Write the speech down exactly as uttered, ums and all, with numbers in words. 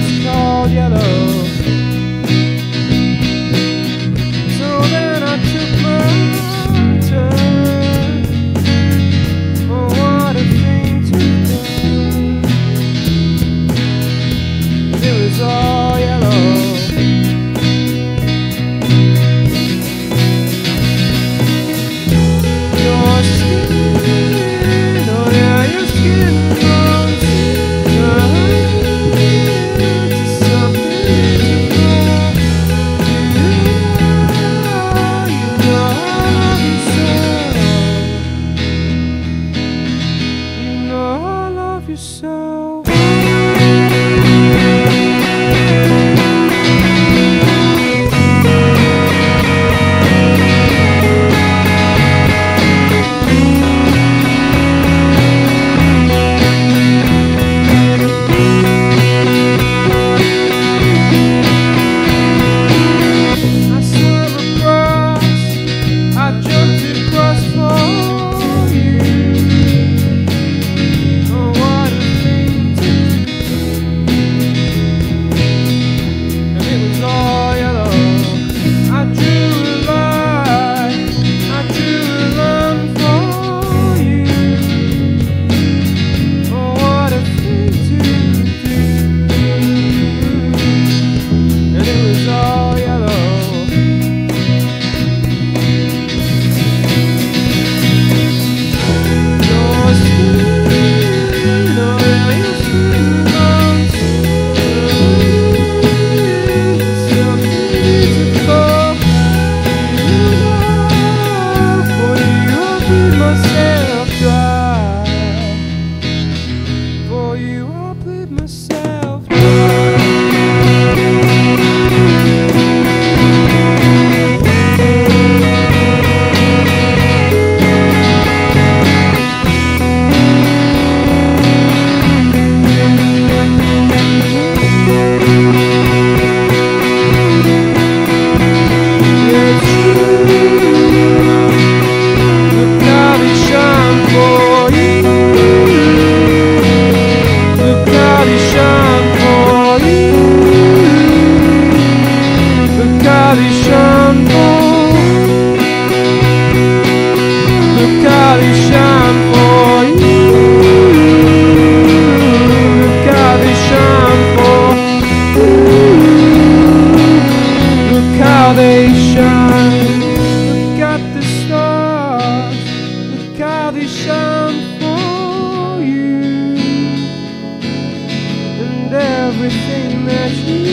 it's called yellow. So then I took my turn. Oh, what a thing to do. It was all yellow. Your skin, oh yeah, your skin grows to something more. You know, you know I love you so. You know I love you so. Everything that you